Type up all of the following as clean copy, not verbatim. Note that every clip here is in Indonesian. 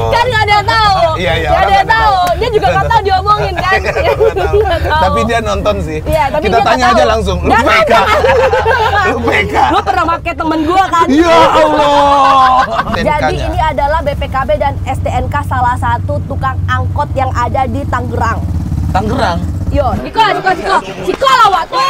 Kan nggak ada yang tahu. Iya, Nggak ada yang tahu. Dia juga nggak tahu diomongin kan. Tapi dia nonton sih. Iya, tapi kita dia tanya nggak aja tahu. langsung. Lu Jangan, PK. Lu PK. Lu pernah pakai temen gua kan? Ya Allah. Jadi ini adalah BPKB dan STNK salah satu tukang angkot yang ada di Tangerang. Tangerang. Yo, Ciko lawat tuh.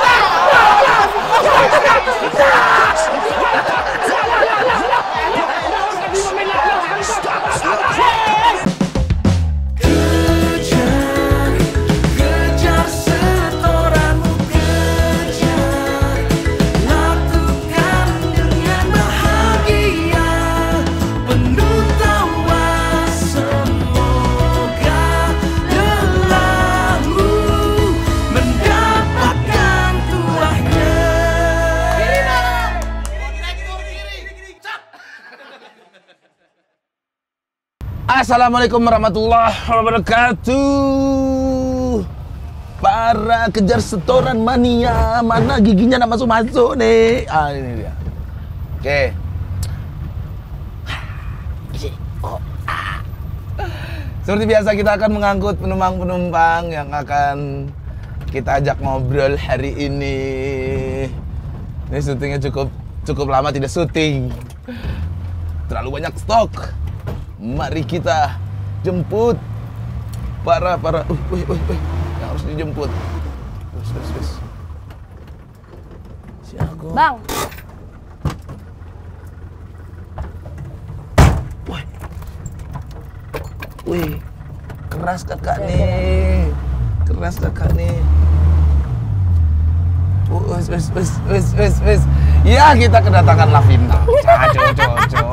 Kejar setoranmu, kejar, lakukan dengan bahagia, penuh tawa, semoga lelahmu mendapatkan tuahnya. Assalamualaikum warahmatullahi wabarakatuh. Para kejar setoran mania, mana giginya nak masuk-masuk nih? Ah, ini dia. Oke. Seperti biasa kita akan mengangkut penumpang-penumpang yang akan kita ajak ngobrol hari ini. Ini syutingnya cukup lama tidak syuting. Terlalu banyak stok. Mari kita jemput para yang harus dijemput. Wis. Si Agung. Bang, Wih, keras kakak nih. Wis. Ya, kita kedatangan Lavina. Caco.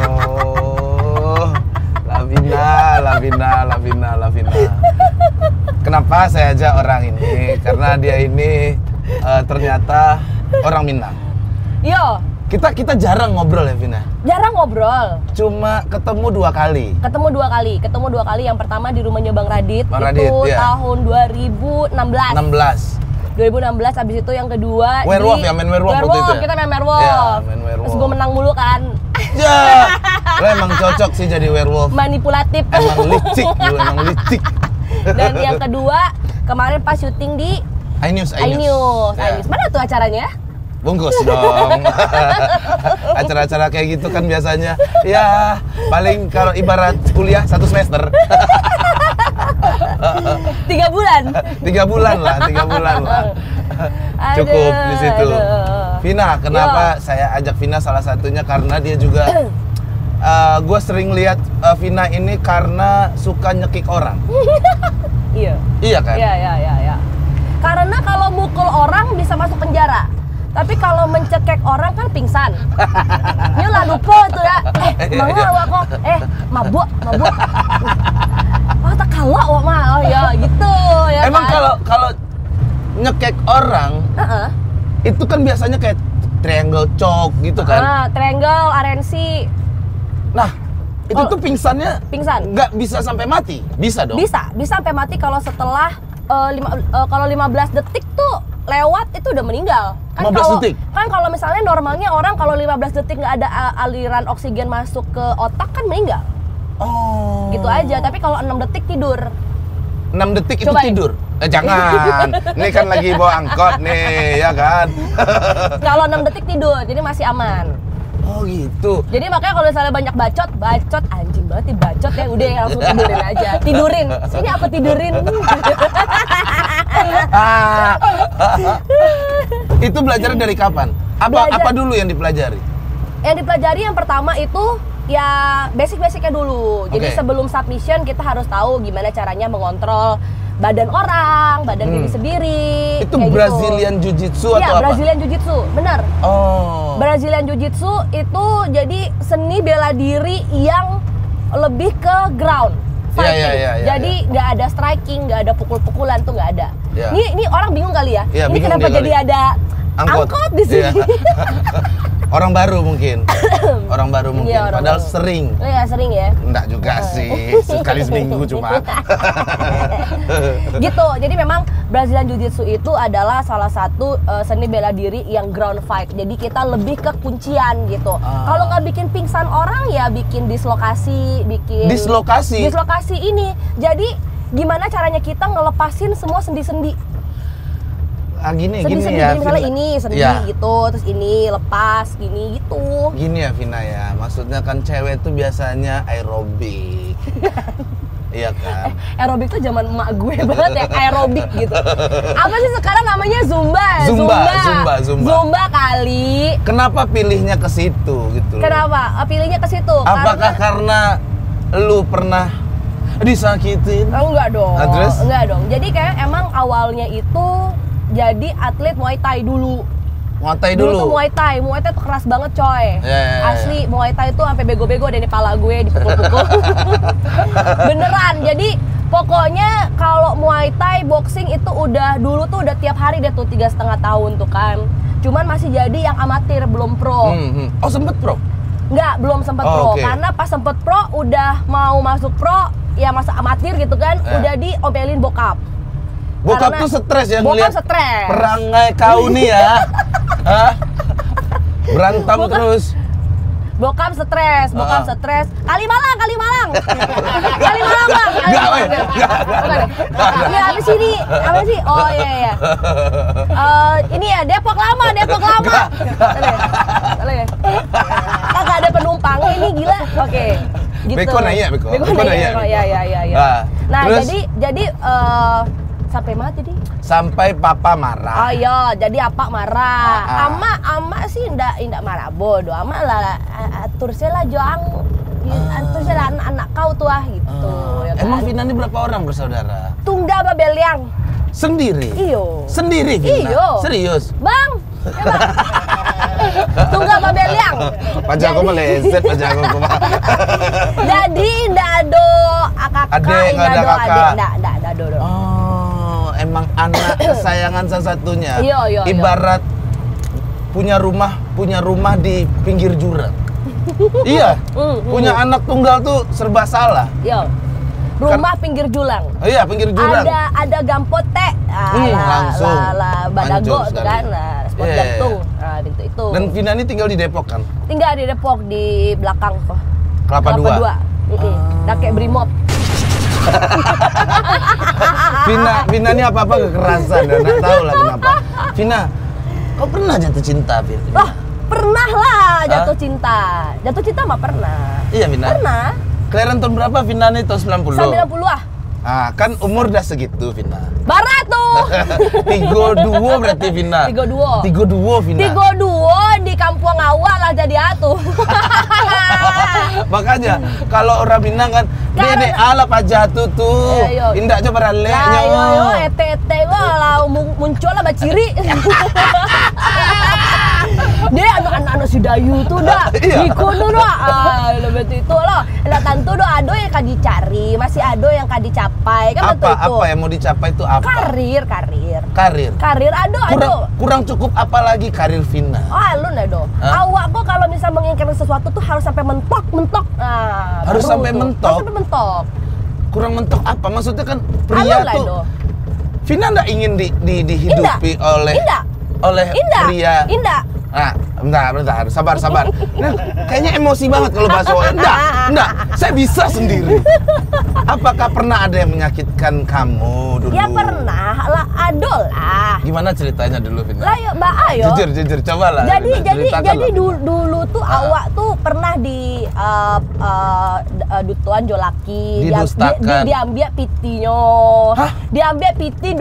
Lavina. Kenapa saya ajak orang ini? Karena dia ini ternyata orang Minang. yo, Kita jarang ngobrol ya, Vina. jarang ngobrol. Cuma ketemu dua kali. Ketemu dua kali. Yang pertama di rumahnya Bang Radit, Bang Radit, itu iya. tahun 2016. 16. Habis itu yang kedua Werewolf di ya, main werewolf waktu itu ya? Kita main werewolf. Iya, main werewolf. Terus gue menang mulu kan. Ya, lo emang cocok sih jadi werewolf. Manipulatif. Emang licik. Dan yang kedua kemarin pas syuting di iNews. iNews. Ya. Mana tuh acaranya? Bungkus dong. Acara-acara kayak gitu kan biasanya ya paling kalau ibarat kuliah 1 semester. 3 bulan. 3 bulan lah. Cukup di situ. Aduh. Vina, kenapa saya ajak Vina salah satunya karena dia juga gue sering lihat Vina ini karena suka nyekik orang. Iya. Iya kan? Iya. Karena kalau mukul orang bisa masuk penjara. Tapi kalau mencekek orang kan pingsan. Ini lah lupa tuh ya. Mangga kok. Mabuk. Oh, tak kalah wak mah. Oh ya, gitu ya. Emang kan? kalau nyekek orang itu kan biasanya kayak triangle choke gitu kan. Triangle, RNC. Nah, itu tuh pingsannya Pingsan. nggak bisa sampai mati. Bisa dong? Bisa sampai mati kalau setelah kalau 15 detik tuh lewat itu udah meninggal. 15 detik? Kan kalau misalnya normalnya orang kalau 15 detik nggak ada aliran oksigen masuk ke otak kan meninggal. Oh. Gitu aja, tapi kalau 6 detik tidur. 6 detik Cobain. itu tidur? Jangan. Ini kan lagi bawa angkot nih, ya kan? Kalau 6 detik tidur, jadi masih aman. Oh gitu. Jadi makanya kalau misalnya banyak bacot anjing banget nih bacot ya, udah langsung tidurin aja. Tidurin. Sini aku tidurin. Itu belajar dari kapan? Apa dulu yang dipelajari? Yang dipelajari yang pertama itu ya basic-basicnya dulu. Jadi Oke. sebelum submission kita harus tahu gimana caranya mengontrol badan orang, badan diri sendiri. Itu kayak Brazilian gitu. Jiu-Jitsu Iya, atau apa? Brazilian Jiu-Jitsu, benar. Oh. Brazilian Jiu-Jitsu itu jadi seni bela diri yang lebih ke ground fighting. Iya, Jadi nggak ada striking, nggak ada pukul-pukulan tuh nggak ada. Iya. Ini orang bingung kali ya. Iya, Ini bingung kenapa dia jadi kali. ada angkot di sini? Iya. Orang baru mungkin. Iya, orang Padahal baru. sering. Oh iya, sering ya. Enggak juga sih. Sekali seminggu cuma. Gitu. Jadi memang Brazilian Jiu-Jitsu itu adalah salah satu seni bela diri yang ground fight. Jadi kita lebih ke kuncian gitu. Kalau nggak bikin pingsan orang ya bikin dislokasi, dislokasi ini. Jadi gimana caranya kita ngelepasin semua sendi-sendi? Gini Sendi-sendi, ya. jadi misalnya Vina. ini sendi Ya. gitu, terus ini lepas, gini gitu. Gini ya Vina ya, maksudnya kan cewek tuh biasanya aerobik. Iya kan? Aerobik tuh zaman emak gue banget ya, aerobik gitu. Apa sih sekarang namanya Zumba? Zumba. Kali. Kenapa pilihnya ke situ gitu loh? Kenapa? Pilihnya ke situ? Apakah karena lu pernah disakitin? Enggak dong. Terus? Enggak dong. Jadi kayak emang awalnya itu jadi atlet Muay Thai dulu. Muay Thai Dulu dulu? tuh Muay Thai tuh keras banget coy. Ya. Asli Muay Thai tuh sampai bego-bego deh di pala gue dipukul-pukul. Beneran. Jadi pokoknya kalau Muay Thai, boxing itu udah dulu tuh udah tiap hari deh tuh 3,5 tahun tuh kan. Cuman masih jadi yang amatir, belum pro. Oh sempet pro? Enggak, belum sempet Oh, pro. oke. Karena pas sempet pro udah mau masuk pro, ya masa amatir gitu kan, udah diomelin bokap. Bokap Karena tuh stres ya bokap ngeliat stres. perangai kau nih ya. Hah? Berantem terus. Bokap stres. Kalimalang. Kalimalang bang. Enggak, weh. Ya apa sih ini? Apa sih? Oh iya. Ini ya Depok lama. Kagak ada penumpang ini gila. Oke. Gitu. Beko nanya. Iya. Nah Terus? jadi sampai mana tadi? Sampai papa marah. Oh iya, jadi apa marah? Ama sih ndak marah bodoh. Ama lah atur lah joang. Atur lah anak kau tuh gitu. Ya kan? Emang Vina ini berapa orang bersaudara? Tunggal babeliang. Sendiri? Iyo. Sendiri Vina? Iyo. Serius? Bang. Tunggal babeliang. Pajak aku meleset, pajak aku mah. Jadi ndak ada kakak, Adek, nggak ada kakak. adik, ndak ada. Oh, emang anak kesayangan salah satunya. Iya. Ibarat punya rumah di pinggir jurang. Iya. Punya anak tunggal tuh serba salah. Yo. Rumah pinggir julang. Oh, iya, pinggir jurang. Ada gampote. Langsung. Badago Hancur tuh kan. sekali. Nah, spot Iya. jantung. Nah, itu. Dan Vina ini tinggal di Depok kan? Tinggal di Depok di belakang kok. Kelapa Dua. Kakek Brimob. Vina ini apa-apa kekerasan dan nggak tahu lah kenapa. Vina, kau pernah jatuh cinta, Vina? Wah, pernah lah jatuh cinta. Jatuh cinta mah pernah. Iya, Vina. Pernah. Kelahiran tahun berapa Vina nih? Tahun 90? 90 ah. Ah, kan umur udah segitu, Vina. Barat tuh. 32 berarti Vina. 32. 32 Vina. 32 di kampung awal lah jadi atuh. Makanya kalau orang Minang kan Karena- dede ala pajatu tuh. Iya. Indah coba Lah releknya. yo ete lah muncul lah baciri. Dia anak-anak si Dayu tuh dah. Iya. Iko tuh dah. Lebih itu loh. Lah tentu do ado yang kan dicari, masih ado yang kan dicapai kan betul itu. Apa yang mau dicapai itu apa? Karir. Karir. Ado. Kurang cukup apa lagi karir Vina? Oh, lu dah do. Hah? Awak kok kalau misal menginginkan sesuatu tuh harus sampai mentok. Nah, Harus baru sampai tuh. mentok? Harus sampai mentok. Kurang mentok apa? Maksudnya kan pria Anu lah, tuh. Do. Vina nggak ingin dihidupi oleh pria. Indah. Ah, bentar, sabar. Nah, kayaknya emosi banget kalau bahas soal enggak, saya bisa sendiri. Apakah pernah ada yang menyakitkan kamu dulu? Ya pernah lah, ado lah. Gimana ceritanya dulu, Vina? Lah ya, Mbak Ayo. Jujur, coba lah. Jadi ceritakan lah. dulu tuh awak tuh pernah di dutuan Jolaki Didustakan. diambil pitinya. Hah? Diambil piti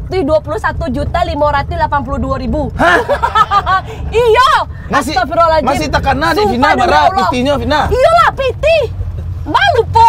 221.582.000. Hah? Iya. Masih Astagfirullahaladzim. masih tekana di Sumpah Vina demi bara Allah. pitinya Vina. Iyalah piti. Malu po.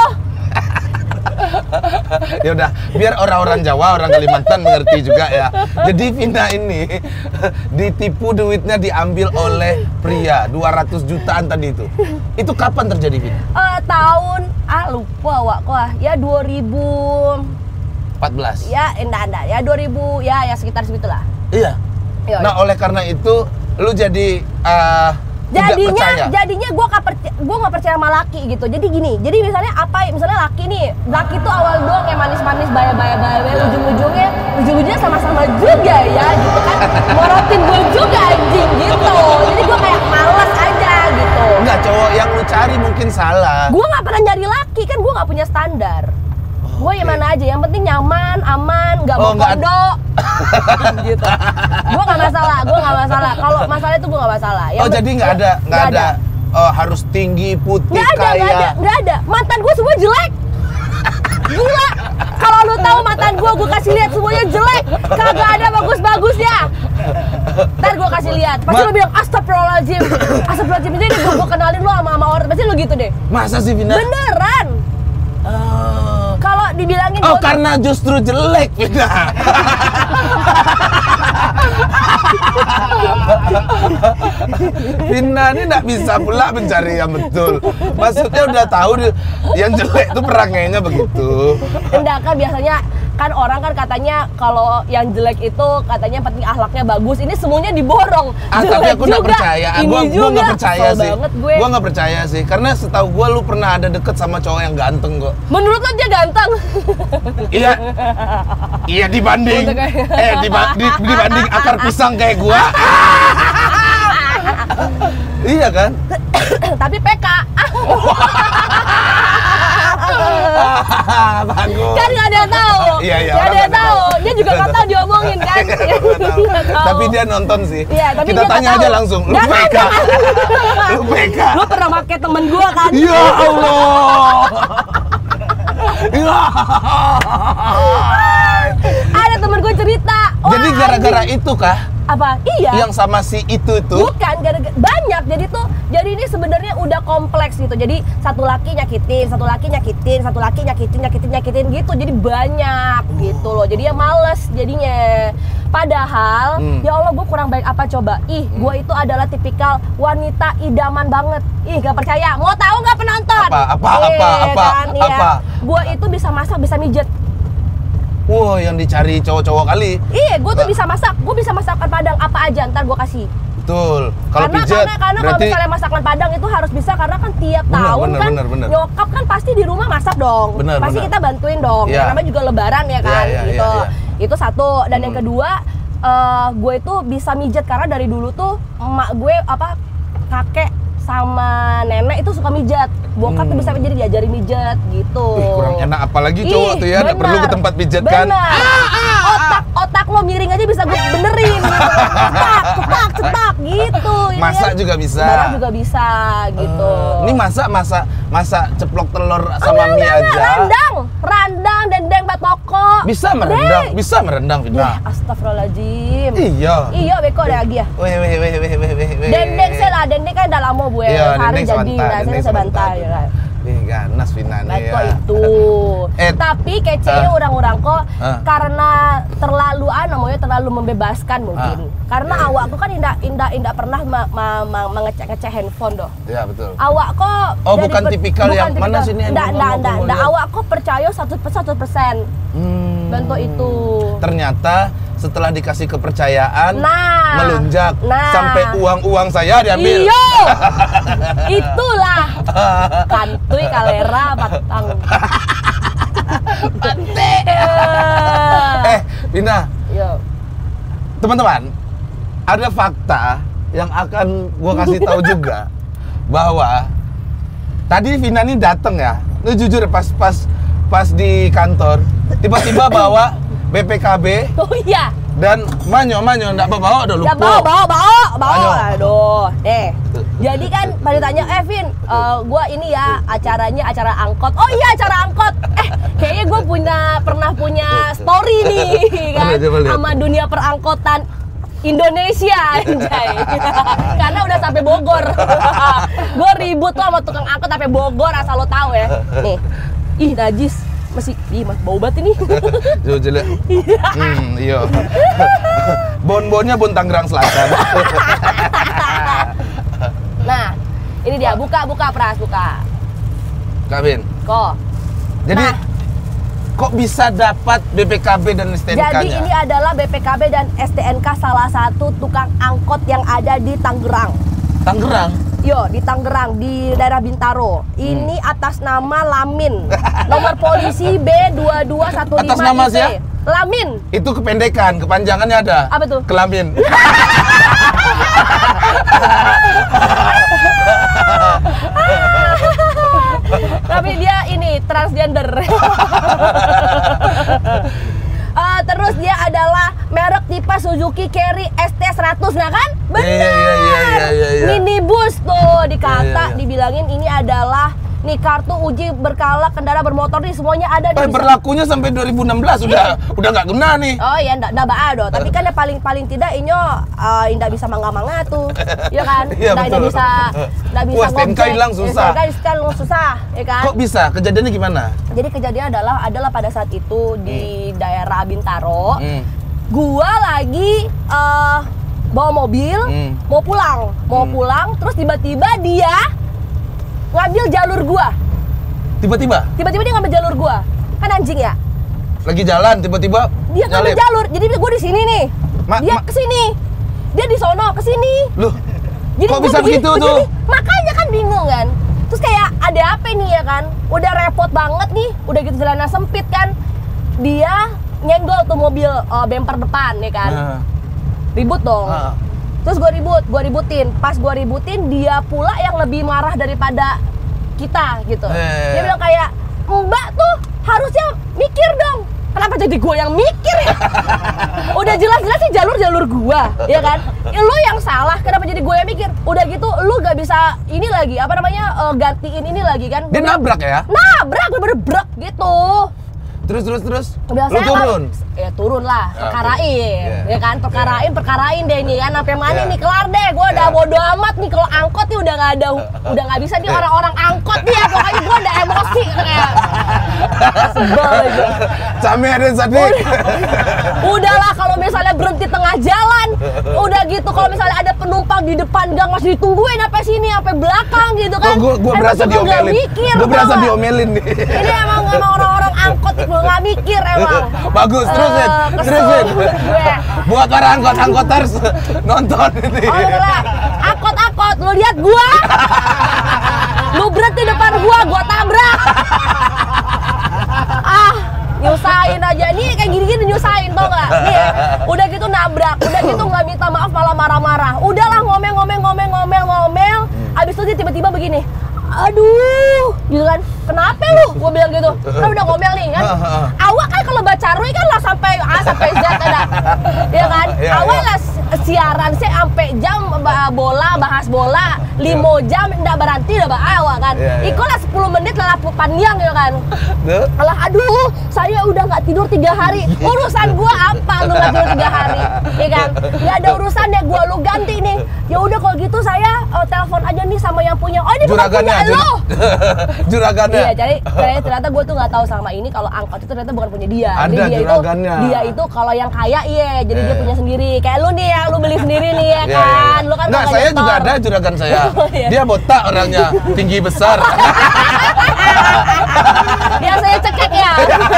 Ya udah, biar orang-orang Jawa, orang Kalimantan mengerti juga ya. Jadi Vina ini ditipu, duitnya diambil oleh pria 200 jutaan tadi itu. Itu kapan terjadi, Vina? Tahun lupa awak kok. Ya 2000 14. ya enggak ya 2000 ya sekitar segitulah. Iya. Iya, Nah, oleh karena itu lu jadi tidak percaya. Jadinya gue nggak percaya sama laki gitu. Jadi gini, jadi misalnya laki nih Laki tuh awal doang yang manis-manis, baya-baya, ujung-ujungnya sama-sama juga ya, gitu kan. Morotin gue juga anjing gitu. Jadi gue kayak males aja gitu. Enggak, cowok yang lu cari mungkin salah. Gue nggak pernah nyari laki, kan gue nggak punya standar. Gue yang Oke. mana aja, yang penting nyaman, aman, nggak Oh, mau nggak- kondo. Gitu. Gue nggak masalah. Kalau masalah itu gue nggak masalah. Oh, jadi nggak ada harus tinggi, putih, kaya. Nggak ada. Mantan gue semua jelek. Gila. Kalau lu tahu mantan gue kasih lihat semuanya jelek. Kagak ada bagus-bagusnya. Ntar gue kasih lihat. Pasti lu bilang astagfirullahaladzim. Astagfirullahaladzim ini gue kenalin lu sama orang. Pasti lu gitu deh. Masa sih, Vina? Beneran. Kalau dibilangin Oh, gua- karena justru jelek, Vina. Vina ini nggak bisa pula mencari yang betul. Maksudnya udah tahu yang jelek itu perangainya begitu. enggak kan biasanya kan orang kan katanya kalau yang jelek itu katanya penting akhlaknya bagus. Ini semuanya diborong. Tapi Jelek aku nggak juga, percaya. ini Gua juga. nggak percaya Kesel sih. banget gue. Gua nggak percaya sih. Karena setahu gua lu pernah ada deket sama cowok yang ganteng kok. Menurut lo dia ganteng? Iya. Iya dibanding. Udah kayak- Dibanding akar pisang kayak gua. Iya kan? Tapi PK. Bagus. Kan nggak ada yang tahu. Iya, iya, Nggak ada orang yang nggak tahu. tahu. Dia juga nggak tahu diomongin kan. Nggak tahu. Nggak tahu. Tapi dia nonton sih. Iya, tapi Kita dia tanya nggak aja tahu. langsung. Lu Jangan, PK. jangan. Lu PK. Lo pernah pakai temen gua kan? Ya Allah. Ya. Ada temen gue cerita. Wah, Jadi gara-gara anjing. itu kah Apa? Iya. yang sama si itu tuh? Bukan, gara-gara banyak. Jadi ini sebenarnya udah kompleks gitu. Jadi satu laki nyakitin gitu. Jadi banyak gitu loh. Jadi ya males jadinya. Padahal ya Allah gue kurang baik apa coba? Gue itu adalah tipikal wanita idaman banget. Gak percaya. Mau tahu nggak penonton? Apa? Gue itu bisa masak, bisa mijet. Wow, yang dicari cowok-cowok kali. Iya, gue tuh bisa masak. Gue bisa masakan Padang apa aja. Ntar gue kasih. Betul. Kalau Karena pijet kalau berarti misalnya masakan Padang itu harus bisa karena kan tiap Bener, tahun bener, kan bener. nyokap kan pasti di rumah masak dong. Bener, pasti bener. kita bantuin dong. Iya. Namanya juga lebaran ya kan Iya, gitu. iya. Itu satu dan yang kedua gue itu bisa mijet karena dari dulu tuh emak gue kakek sama nenek itu suka mijat. Bokap tuh bisa jadi diajarin mijat gitu. kurang enak apalagi cowok tuh ya, nggak perlu ke tempat pijat kan. Otak lo miring aja bisa gue benerin gitu. cetak gitu. ya Masak kan? juga bisa. Masak juga bisa gitu. Ini masak ceplok telur sama mie aja. Rendang, dendeng batoko. Bisa merendang, Vina. Ya, astagfirullahaladzim. Iya. Iya, beko deh lagi ya. Weh. Dendeng saya lah, dendeng kan udah lama gue. Iya, Hari dendeng jadi, sebentar, nah dendeng saya sebentar ya kan. Ih, ganas Vina nih Beko ya. itu. Tapi kecenya orang-orang kok karena terlalu terlalu membebaskan mungkin. Karena Iya. awakku kan indah pernah mengecek handphone doh. Iya, betul. Awak kok Oh, bukan tipikal yang mana sini yang ngomong, Nggak. lihat. Awak kok percaya 100%. Bentuk itu. Ternyata setelah dikasih kepercayaan Nah. melunjak Nah. sampai uang saya diambil. Iyo. Itulah. Kantuy kalera batang. Pante. Vina, Yo. teman-teman, ada fakta yang akan gua kasih tahu juga bahwa tadi Vina ini datang ya. Lu jujur pas di kantor tiba-tiba bawa BPKB Oh iya. dan manyo ndak bawa udah lupa. Ya bawa. Ayo. Aduh. Jadi kan pada tanya, Vin, gua ini ya acara angkot. Oh iya, acara angkot. Kayaknya gua pernah punya story nih kan Coba lihat. sama dunia perangkotan Indonesia anjay. Karena udah sampai Bogor. Gue ribut tuh sama tukang angkot sampai Bogor asal lo tahu ya. Nih. Ih, najis. Masih bau banget ini. Coba lihat. Iya. Bon-bonnya Bon Tangerang Selatan. Nah, ini dia buka Pras, buka. Kak Vin. Kok. Jadi Nah. kok bisa dapat BPKB dan STNK-nya? Jadi ini adalah BPKB dan STNK salah satu tukang angkot yang ada di Tangerang. Tangerang. Yo, di Tangerang, di daerah Bintaro. Ini atas nama Lamin. Nomor polisi B2215 Atas nama IP. siapa? Lamin. Itu kependekan, kepanjangannya ada. Apa tuh? Kelamin. Tapi dia ini transgender. Terus dia adalah merek tipe Suzuki Carry ST100, nah kan? Benar. Iya. Minibus tuh dikata, Iya. dibilangin ini adalah nih kartu uji berkala kendaraan bermotor nih semuanya ada di Berlakunya sampai 2016 udah nggak guna nih. Oh iya, ndak baado. Tapi kan ya paling tidak inyo indak bisa mangga-mangga tuh, ya kan? Iya, Ndak betul. ndak bisa Wah, STNK ngojek. hilang susah. STNK hilang susah, ya kan? Kok bisa? Kejadiannya gimana? Jadi kejadian adalah pada saat itu di daerah Bintaro, gua lagi bawa mobil, mau pulang, terus tiba-tiba dia ngambil jalur gua. Tiba-tiba Tiba-tiba dia ngambil jalur gua. Kan anjing ya? lagi jalan tiba-tiba Dia ngambil nyalip. jalur. Jadi gua di sini nih. Dia ke sini. Dia di sono ke sini. Loh, Jadi kok gua bisa begitu tuh? begini. Makanya kan bingung kan. Terus kayak ada apa nih ya kan? Udah repot banget nih. Udah gitu jalannya sempit kan. Dia nyenggol tuh mobil bumper depan ya kan. Nah. Ribut dong. Ah. Terus gue ributin. Pas gue ributin, dia pula yang lebih marah daripada kita gitu. Dia bilang kayak, Mbak tuh harusnya mikir dong. Kenapa jadi gue yang mikir ya? Udah jelas-jelas sih jalur gue, ya kan? Lu yang salah, kenapa jadi gue yang mikir? Udah gitu, lu gak bisa ini lagi, apa namanya, gantiin ini lagi kan? Dia nabrak ya? Nabrak, bener-bener brek gitu. Terus. Lu Biasanya turun? Kan, ya turun lah, perkarain, Oke. ya kan, perkarain deh ini kan, sampai mana Yeah. nih kelar deh, gue udah Yeah. bodo amat nih kalau angkot nih udah nggak bisa nih orang-orang angkot nih ya, pokoknya gue udah emosi kayak sebel aja. Came ada Sadik. Udahlah kalau misalnya berhenti tengah jalan, udah gitu kalau misalnya ada penumpang di depan gang masih ditungguin sampai sini, sampai belakang gitu kan. Gue berasa Emang suka nggak diomelin. mikir, Gue berasa tau nggak? diomelin nih. Ini emang orang-orang angkot itu nggak mikir emang. Bagus, terusin. Kesel gue. Buat para angkot-angkoters nonton ini. Oh beneran, angkot, lu lihat gua, lu berhenti depan gua tabrak. Nyusahin aja, nih kayak gini-gini nyusahin tau nggak? Nih, udah gitu nabrak, udah gitu nggak minta maaf malah marah-marah. Udahlah ngomel, abis itu dia tiba-tiba begini. Aduh, gitu kan? Kenapa lu? Gue bilang gitu. Kan udah ngomel nih kan. Awak kan kalau baca Rui kan lah sampai A sampai Z ada. Ya kan? Iya, Awak iya. lah siaran sih sampai jam bahas bola 5 jam ndak berhenti dah awak kan. Iya, iya. Iko lah 10 menit lah panjang ya kan. Tuh. Alah aduh, saya udah nggak tidur 3 hari. Urusan gua apa lu nggak tidur 3 hari? Ya kan? Nggak ada urusannya gua lu ganti nih. Ya udah kalau gitu saya telepon aja nih sama yang punya. Oh ini bukan punya lu. Juragannya. Iya, jadi ternyata gue tuh nggak tahu selama ini kalau angkot itu ternyata bukan punya dia. Ada Jadi juragannya. Dia itu kalau yang kaya iya, jadi dia Iya. punya sendiri. Kayak lu nih yang lu beli sendiri nih ya Iya, kan. iya. Lu kan Nggak, nggak saya nyetor. juga ada juragan saya. Oh, iya. Dia botak orangnya, tinggi besar. Dia saya cekek ya.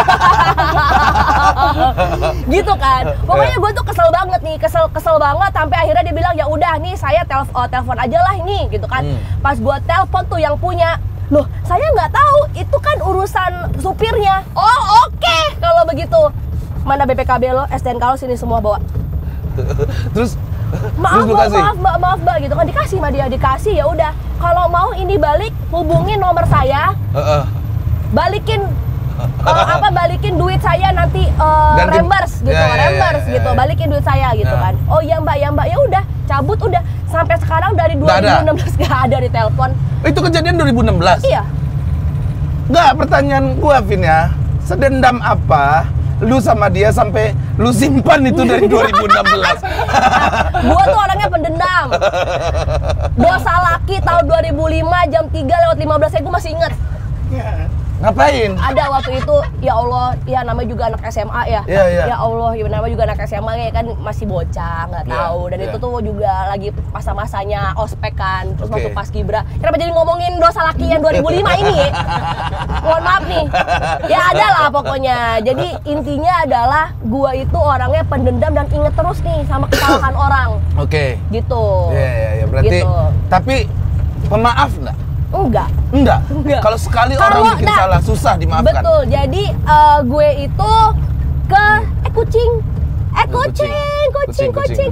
Gitu kan. Pokoknya gue tuh kesel banget nih, kesel banget sampai akhirnya dia bilang ya udah nih saya telepon aja lah ini gitu kan. Pas gue telepon tuh yang punya, loh saya nggak tahu itu kan urusan supirnya. Oh oke kalau begitu. Mana BPKB lo, STNK lo sini semua bawa. Terus Maaf lu kasih? maaf mbak gitu kan, dikasih sama dia, dikasih ya udah. Kalau mau ini balik hubungin nomor saya, Heeh. balikin balikin duit saya nanti Ganti- reimburse gitu, Ya, ya, ya, reimburse ya, gitu, ya. balikin duit saya gitu Ya. kan. Oh iya mbak, ya udah, cabut udah. Sampai sekarang dari Nggak ada? 2016 nggak ada di telepon. Itu kejadian 2016. Iya. Nggak, pertanyaan gua Vin ya. Sedendam apa lu sama dia sampai lu simpan itu dari 2016? Gua tuh orangnya pendendam. Dosa laki tahun 2005 jam 3:15 saya gua masih inget. Ngapain? Ada waktu itu, ya Allah, ya namanya juga anak SMA ya. Iya, iya. Ya Allah, ya namanya juga anak SMA ya kan masih bocah, nggak Iya, tahu. Dan iya. itu tuh juga lagi masa-masanya ospek kan, terus Oke. masuk paskibra. Kenapa jadi ngomongin dosa laki yang 2005 ini ya? Mohon maaf nih. Ya ada lah pokoknya. Jadi intinya adalah gua itu orangnya pendendam dan inget terus nih sama kesalahan orang. Oke. Gitu. Iya, berarti Gitu. tapi Pemaaf enggak? Enggak. Enggak. Enggak. Kalau sekali Kalau- orang bikin nah, salah susah dimaafkan. Betul. Jadi gue itu ke kucing. Kucing.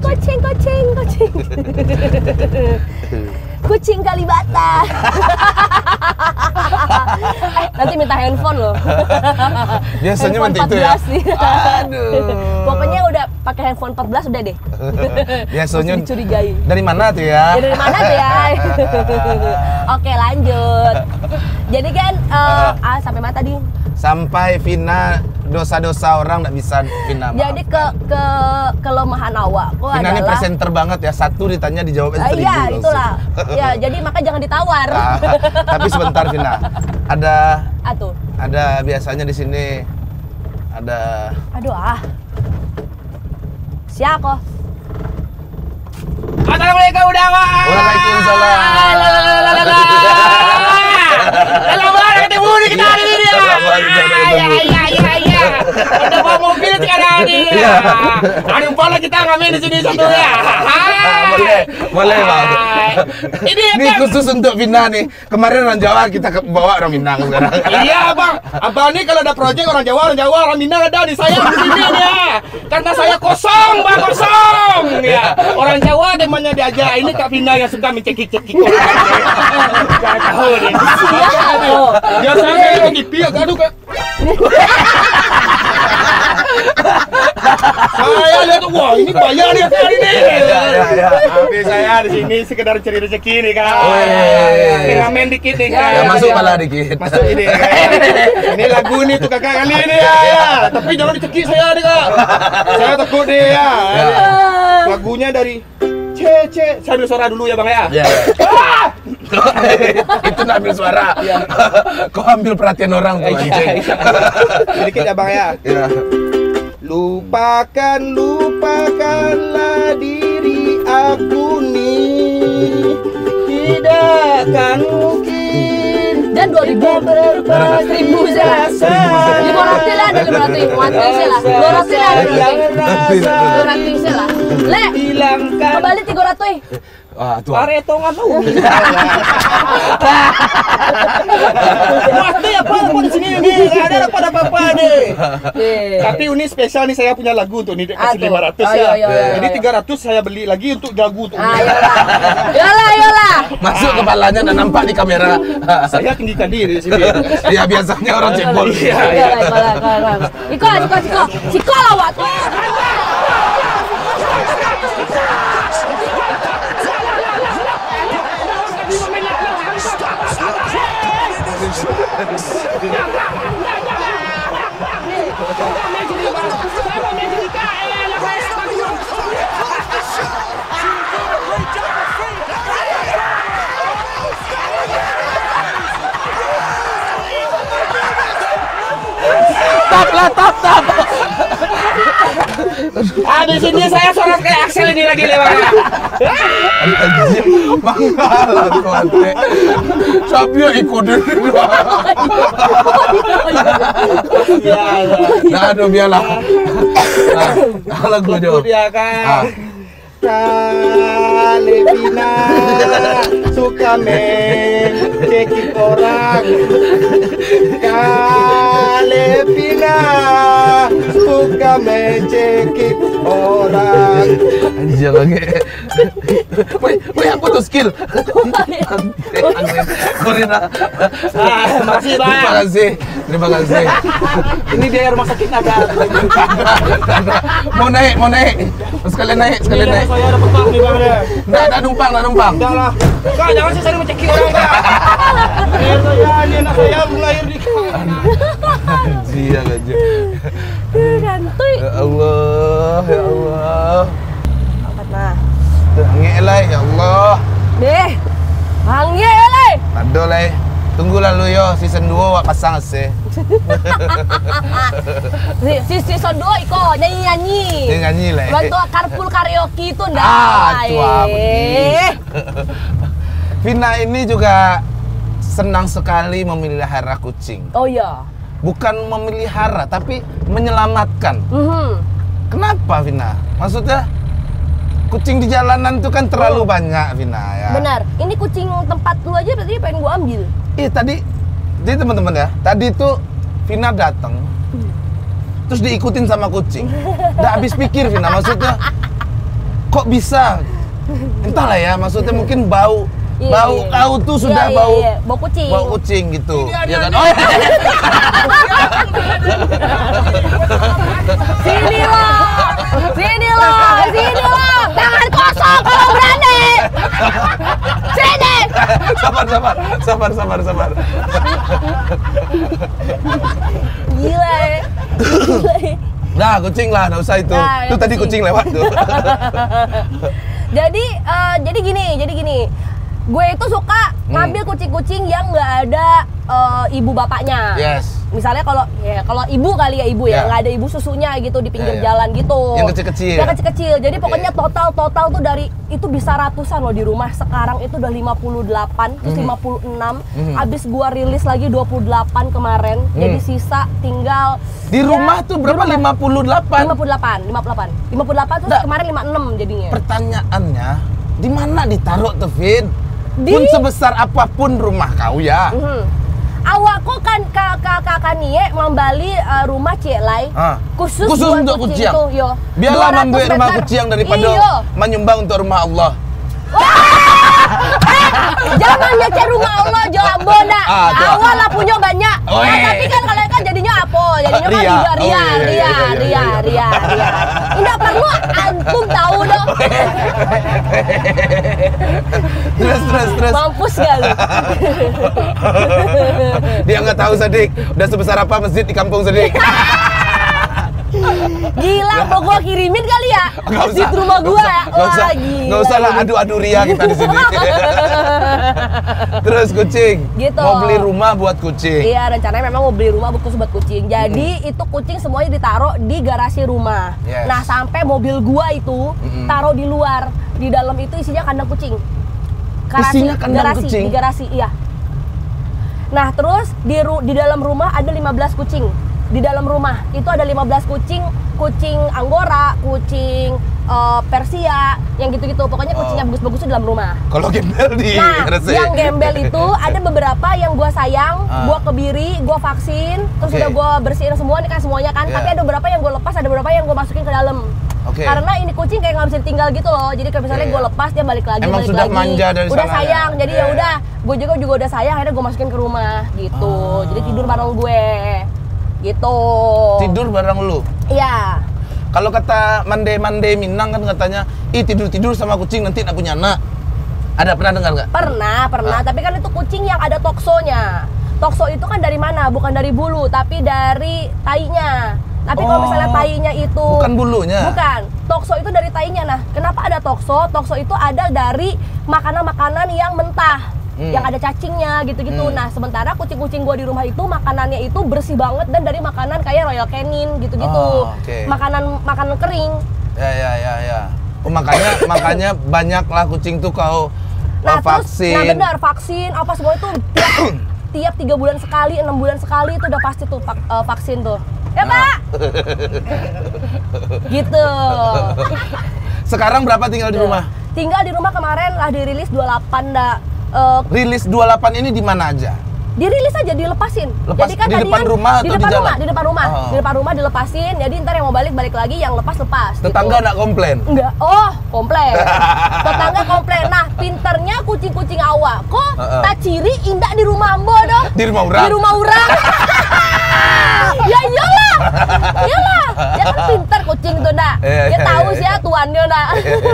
Kucing Kalibata. Nanti minta handphone loh. Biasanya Handphone minta itu ya. 14 nih. Aduh. Pokoknya udah pakai handphone 14 udah deh. Biasanya Masih dicurigai. dari mana tuh ya? Ya, dari mana tuh ya? Oke, lanjut. Jadi kan sampai mana tadi? Sampai Vina dosa-dosa orang nggak bisa Vina maafkan. Jadi ke kelemahan awakku Vina ini adalah presenter banget ya. Satu ditanya dijawabin 1000 iya, langsung. itulah. Ya, jadi maka jangan ditawar. Ah, tapi sebentar Vina. Atuh. Ada biasanya di sini ada Aduh Siapa? Assalamualaikum undangan. Waalaikumsalam. Lama banget ketemu nih kita hari ini ya. Iya. Udah bawa mobil sekarang nih. Iya. Ada pala kita ngamen di sini satu ya. Boleh Bang. Ini Ini khusus untuk Vina nih. Kemarin orang Jawa kita bawa orang Minang sekarang. Iya bang, abang nih kalau ada proyek orang Jawa, orang Minang ada di saya di sini ya. Karena saya kosong bang, kosong ya. Orang Jawa demanya diajak ini Kak Vina yang suka mencekik-cekik orang. Gak tahu deh. Biasanya saya lagi piak, aduh kan. Saya lihat wah ini bayar nih kali ini. Ya. Tapi saya di sini sekedar cari rezeki nih kan. Ngamen dikit nih kan. Ya, masuk pala dikit. Masuk ini. Ini lagu nih tuh kakak kali ini ya. Tapi jangan dicekik saya nih kak. Saya takut deh ya. Lagunya dari Cece. Saya ambil suara dulu ya bang ya. Ya. Itu nak ambil suara. Kau ambil perhatian orang tuh anjing. Sedikit ya bang ya. Ya. Lupakanlah diri aku nih. Tidak akan mungkin. Dan 2000 1000 saya lah. 500 lah, ada 500 saya lah. 200 lah, 200 saya lah. Le, Hilangkan. kembali 300. Wah, tuh. Pareto nggak tahu. Waktu apa di sini nih? Nggak ada apa-apa nih. Tapi ini spesial nih saya punya lagu untuk nih kasih 500 ya. Jadi 300 saya beli lagi untuk lagu untuk ini. Yolah. Masuk kepalanya dan nampak di kamera. Saya tinggikan diri di sini. Ya biasanya orang cebol. Iko lah waktu. Top. Di sini saya sorot kayak Axel ini lagi lewat. Anjing, manggalan tuh ante. Sabia ikut dulu. Nah, aduh biarlah. Nah, lagu Jo. Dia kan. Kalepina suka mencekik orang. Kalepina suka mencekik orang. Anjir lagi. Woi, apa tuh skill? Korina. Makasih bang. Terima kasih. Ini dia rumah sakit ada. Mau naik. Sekalian naik. Saya ada pegang nih bang. Nggak numpang. Udah lah. Kak, jangan sih saya mencekik orang kak. Ini anak saya belum lahir di. Anjir. Gantuy. Ya Allah. Angkat nah. Ngelai ya Allah. Deh. Angge le. Aduh lai. Tunggu lalu yo season 2 wak pasang sih. Si season 2 Iko nyanyi. Dia nyanyi lai. Bantu carpool karaoke itu ndak. Tua benih. Vina ini juga senang sekali memelihara kucing. Oh iya. Bukan memelihara tapi menyelamatkan. Kenapa Vina? Maksudnya Kucing di jalanan tuh kan terlalu banyak, Vina ya. Benar. Ini kucing tempat lu aja berarti pengen gua ambil. Iya tadi, jadi teman-teman ya, tadi tuh Vina datang, terus diikutin sama kucing. Nggak habis pikir Vina, maksudnya kok bisa? Entahlah ya, maksudnya mungkin bau kau tuh sudah bau kucing. bau kucing gitu, ya kan? Oh, Sini lo, tangan kosong kalau berani. Sini. sabar. Gila. Nah, kucing lah, nggak usah itu. Nah, Tuh tadi kucing lewat tuh. Jadi gini. Gue itu suka ngambil kucing-kucing yang nggak ada ibu bapaknya. Yes. Misalnya kalau ibu kali ya ibu ya, Ya. nggak ada ibu susunya gitu di pinggir Ya. jalan gitu. Yang kecil-kecil. Yang kecil-kecil. Jadi Oke. pokoknya total tuh dari itu bisa ratusan loh di rumah. Sekarang itu udah 58, terus 56. Abis gua rilis lagi 28 kemarin. Jadi sisa tinggal Di rumah tuh berapa? 58. 58 terus Nggak. kemarin 56 jadinya. Pertanyaannya, di mana ditaruh tuh, Vin? Di- Pun sebesar apapun rumah kau ya. Awakku kan kakak Nie membeli rumah Cielai Ah. khusus Khusus buat untuk kucing. itu, yo. Biarlah 200 membuat rumah meter. kucing daripada Iyo. menyumbang untuk rumah Allah. Jangan nyecer rumah Allah Jambo nak. Ah, tuh. Awal lah punya banyak. Oh, Nah, iya. tapi kan kalian kan jadinya apa? Jadinya kan Ria. juga Oh, ria. iya. Enggak perlu antum tahu dong. Terus. Mampus gak lu? Dia nggak tahu, Sadik. Udah sebesar apa masjid di kampung, Sadik? Gila, mau gua kirimin kali ya? Nggak Masjid rumah gua ya? Nggak usah, gila. nggak usah lah adu-adu ria kita di sini. Terus kucing. Gitu. Mau beli rumah buat kucing. Iya, rencananya memang mau beli rumah khusus buat kucing. Jadi itu kucing semuanya ditaruh di garasi rumah. Yes. Nah, sampai mobil gua itu taruh di luar. Di dalam itu isinya kandang kucing. Isinya kandang kucing? Di garasi, iya. Nah, terus di dalam rumah ada 15 kucing. Di dalam rumah itu ada 15 kucing Anggora, kucing Persia, yang gitu-gitu. Pokoknya kucing yang bagus-bagus itu dalam rumah. Kalau gembel di Nah, RC. yang gembel itu ada beberapa yang gua sayang, gua kebiri, gua vaksin, terus Oke. udah gua bersihin semua nih kan semuanya kan. Iya. Tapi ada beberapa yang gua lepas, ada beberapa yang gua masukin ke dalam. Oke. Karena ini kucing kayak nggak bisa ditinggal gitu loh. Jadi kalau misalnya Iya, gua iya. lepas dia balik lagi, Emang balik sudah lagi. manja dari udah sana sayang, ya? jadi Iya, ya udah. Gua juga udah sayang, akhirnya gua masukin ke rumah gitu. Jadi tidur bareng gue. Gitu. Tidur bareng lu. Iya. Kalau kata Mande Minang kan katanya, tidur sama kucing nanti nak punya anak. Ada pernah dengar nggak? Pernah. Tapi kan itu kucing yang ada toksonya. Tokso itu kan dari mana? Bukan dari bulu, tapi dari tainya. Tapi kalau misalnya tainya itu Bukan bulunya. Bukan. Tokso itu dari tainya. Nah, kenapa ada tokso? Tokso itu ada dari makanan-makanan yang mentah. Yang ada cacingnya gitu-gitu. Nah, sementara kucing-kucing gua di rumah itu makanannya itu bersih banget dan dari makanan kayak Royal Canin gitu-gitu. Oh, oke. Makanan kering. Ya. Oh, makanya banyaklah kucing tuh kau Nah, vaksin. Terus, nah benar, vaksin apa semua itu tiap 3 bulan sekali, 6 bulan sekali itu udah pasti tuh vaksin tuh. Ya, Pak. Gitu. Sekarang berapa tinggal di rumah? Tinggal di rumah kemarin lah dirilis 28 dah. Rilis 28 ini di mana aja? Dirilis aja, dilepasin. Lepas Jadi kan di tadi depan kan rumah atau di di depan jalan? rumah, di depan rumah. Oh. Di depan rumah dilepasin. Jadi ntar yang mau balik lagi, yang lepas. Tetangga gitu. nak komplain? Enggak. Oh, komplain. Tetangga komplain. Nah, pinternya kucing-kucing awak. Kok tak ciri indah di rumah ambo doh? Di rumah orang? Di rumah orang. Ya iyalah. Dia kan pinter kucing tuh, nak. Dia tahu sih ya tuannya, nak.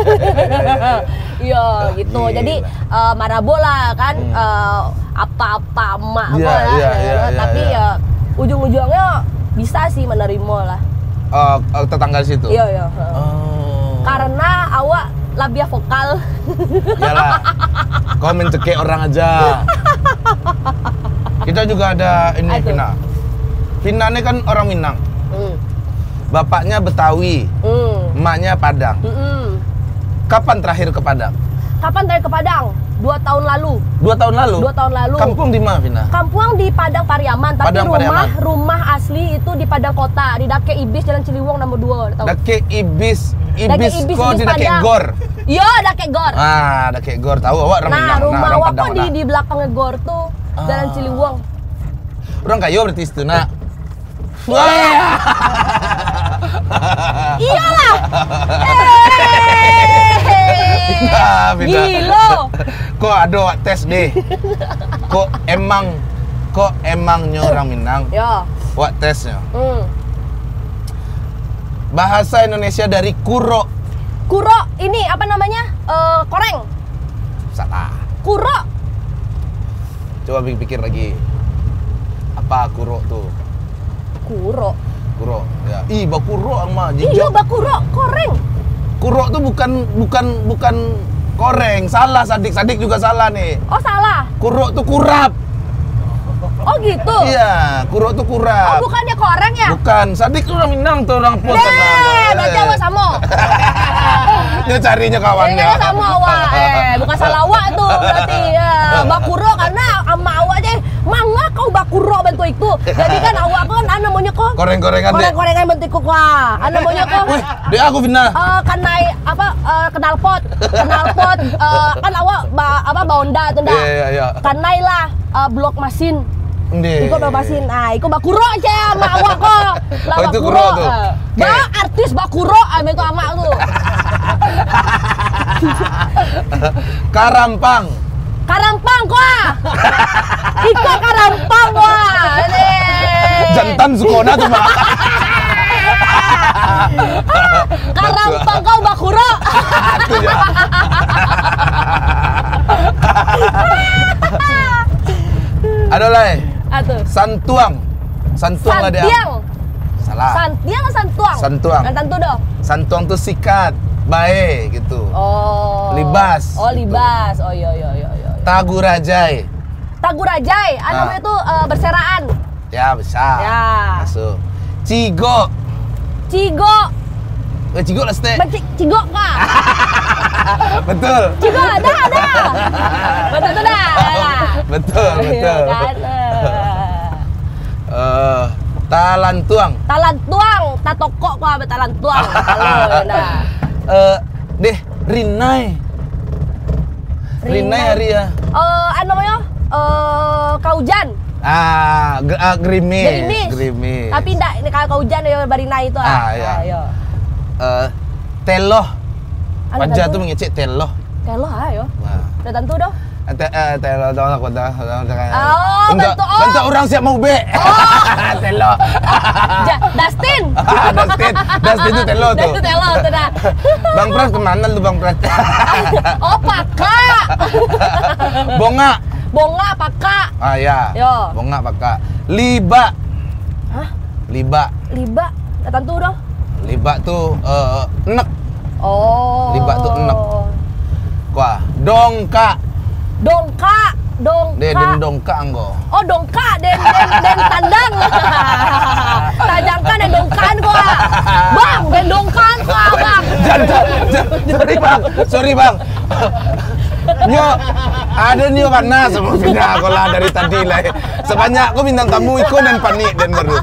Iya, gitu. Gila. Jadi mana bola kan apa-apa emak Iya, apa lah. iya, Tapi iya. ya ujung-ujungnya bisa sih menerima lah. Tetangga di situ? Iya. Oh. Karena awak labia vokal. Iyalah. Kau mencekik orang aja. Kita juga ada ini Aduh. Vina. Vina ini kan orang Minang. Bapaknya Betawi, emaknya Padang. Kapan terakhir ke Padang? Kapan terakhir ke Padang? 2 tahun lalu. 2 tahun lalu? 2 tahun lalu. Kampung di mana, Vina? Kampung di Padang Pariaman, tapi Padang Pariaman. rumah asli itu di Padang Kota, di Dake Ibis Jalan Ciliwung nomor 2, tahu? Dake Ibis kok di Dake Padang. Gor. Iya, Dake Gor. Ah, Dake Gor tahu awak orang Nah, Minang. rumah orang awak Padang kok mana? di belakangnya Gor tuh, Jalan Ah. Ciliwung. Orang kayo berarti itu, nak. Iyalah. Nah, Vina. Gila. Kok ada wak tes deh. Kok emangnya orang Minang. Ya. Wak tesnya. Hmm. Bahasa Indonesia dari kuro. Kuro ini apa namanya? Koreng. Salah. Kuro. Coba pikir lagi. Apa kuro tuh? Kuro. Kuro. Ya. Ih, bakuro ang mah. Iya, bakuro, koreng. Kuro tuh bukan koreng. Salah, Sadik juga salah nih. Oh, salah. Kuro tuh kurap. Oh, gitu. Iya, kuro tuh Oh, kurap. bukannya koreng ya? Bukan, Sadik tuh orang Minang tuh orang pos. Berarti awak sama. Dia carinya kawannya. Iya, sama awak. Bukan salah awak tuh berarti. Ya, bakuro karena sama awak aja. Mangga kau bakuro bentuk itu. Jadi kan awak kan namanya kok Koreng-korengan deh. koreng-korengan bentuk kok. Namanya kok Dia aku Vina. kanai apa knalpot kan awak baonda tuh dah. Iya. Kanai lah blok masin. Ndeh. Iko blok masin. Nah, iko bakuro aja sama awak kok. Lah Oh, itu kuro tuh. Ba artis bakuro ame itu ama tuh. Karampang. Karampang kok. Iko Karampang kok. Jantan Sukona tuh, Mak. Karampang kau bakuro. Itu ya. Ada lagi. Atuh. Santuang lah dia. Santiang. Salah. Santiang atau santuang? Santuang. Yang tentu dong. Santuang tuh sikat, baik gitu. Oh. Libas, Oh, gitu. libas. Oh, iya. Tagurajai. Tagurajai, namanya itu berseraan. Ya, besar. Ya. Masuk. Cigo. Cigo. Cigo lah stek. Cigo kah? Betul. Cigo ada. Betul tuh dah. Betul. Iya kan. Talantuang. Talantuang, tatoko kok abe talantuang. Halo, nah. Deh, Rinai. Rinai hari ya. Ano namanya? Kaujan. Gerimis. Tapi enggak, ini kalau kaujan ya barinai itu. Iya. Ayo. Teloh. Ano Wajah tentu? tuh mengecek teloh. Telo ayo. Nah. Udah tentu dong. Teloh tahu aku dah. Oh, bentuk, oh. Bentuk orang siap mau be. Teloh. Dustin. Dustin itu teloh tuh. Itu telo tuh dah. Bang Pras kemana lu Bang Pras? Oh, pakak. Bonga pakak. Ya. Yo. Bonga pakak. Liba. Hah? Liba. Liba. Udah tentu dong. Liba tuh enek. Oh. Liba tuh enek. Wah, dongka. Dongka. Den dongka anggo. Oh, dongka den tandang. Tajangkan den dongkan gua. Bang, den dongkan gua, Bang. Sorry bang. Nyo, ada Nyo panas sama Vina kola dari tadi lah. Sebanyak aku bintang tamu ikut dan panik dan baru.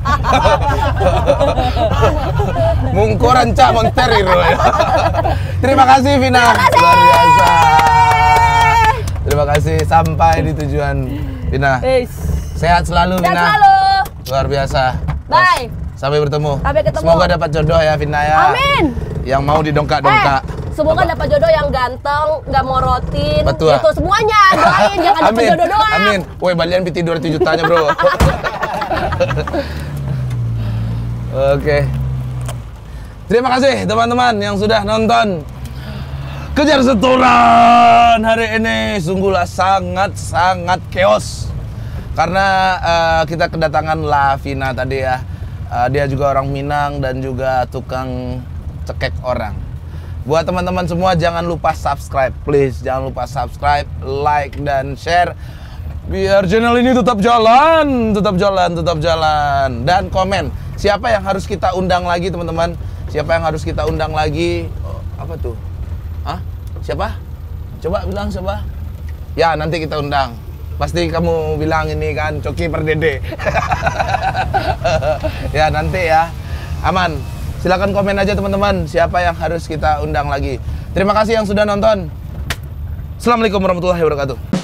Mungko rancak monter itu. Terima kasih Vina. Luar biasa. Terima kasih sampai di tujuan Vina. Sehat selalu Dan Vina. selalu. Luar biasa. Bye. Sampai bertemu. Sampai ketemu. Semoga dapat jodoh ya Vina ya. Amin. Yang mau didongkak-dongkak. Semoga Apa? dapat jodoh yang ganteng, nggak morotin. Betul. Itu semuanya doain, jangan dapat Amin. jodoh doang. Amin. Woi, balian piti 200 jutanya, Bro. Oke. Terima kasih teman-teman yang sudah nonton Kejar Setoran hari ini. Sungguhlah sangat chaos. Karena kita kedatangan Lavina tadi ya. Dia juga orang Minang dan juga tukang cekek orang. Buat teman-teman semua jangan lupa subscribe, please. Jangan lupa subscribe, like, dan share. Biar channel ini tetap jalan. Dan komen. Siapa yang harus kita undang lagi teman-teman? Siapa yang harus kita undang lagi? Oh, apa tuh? Hah? Siapa? Coba bilang siapa? Ya, nanti kita undang. Pasti kamu bilang ini kan Coki per Dede. Ya, nanti ya. Aman. Silakan komen aja teman-teman siapa yang harus kita undang lagi. Terima kasih yang sudah nonton. Assalamualaikum warahmatullahi wabarakatuh.